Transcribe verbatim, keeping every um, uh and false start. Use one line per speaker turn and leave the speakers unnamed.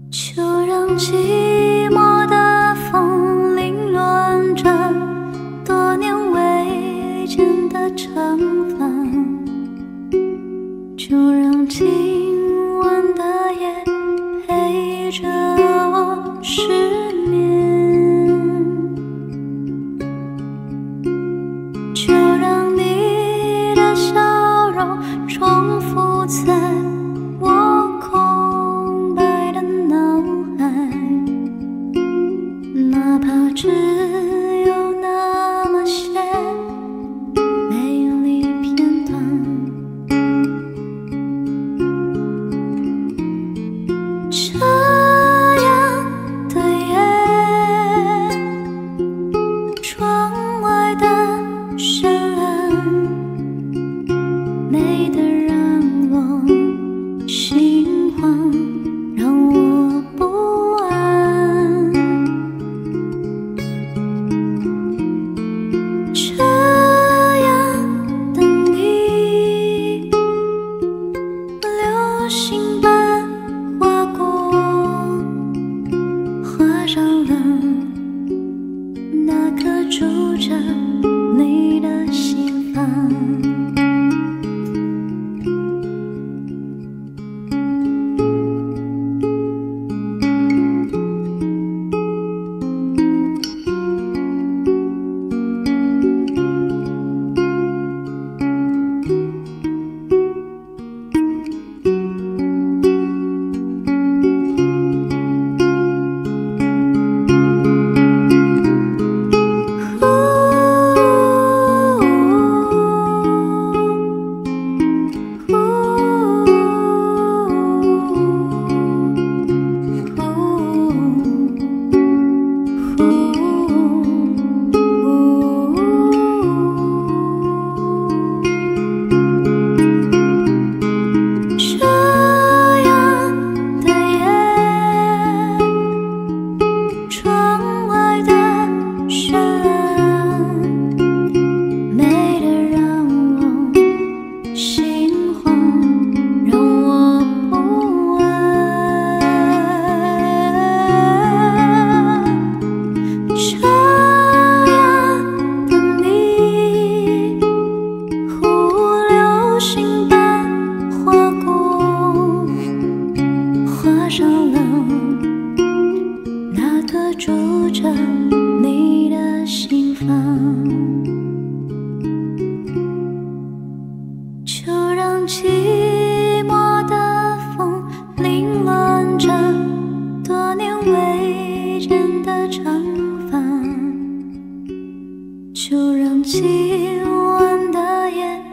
就让寂寞的风凌乱着多年未见的长发，就让今晚的夜陪着我失眠，就让你的笑容重复在我空白的脑海，哪怕只有那么些美丽片段。这样的夜，窗外的绚烂美得让我心慌，让我不安。这样的你，流星般划过，划上了那颗住着你的心房。住着你的心房，就让寂寞的风凌乱着多年未见的长发，就让今晚的夜